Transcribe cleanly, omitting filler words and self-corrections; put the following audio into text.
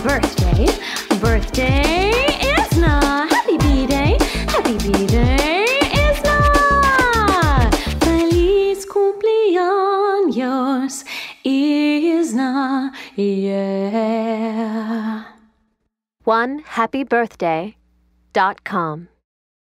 birthday. Birthday Isna. Happy B-Day. Happy B-Day Isna. Feliz cumpleaños, Isna. Yeah. OneHappyBirthday.com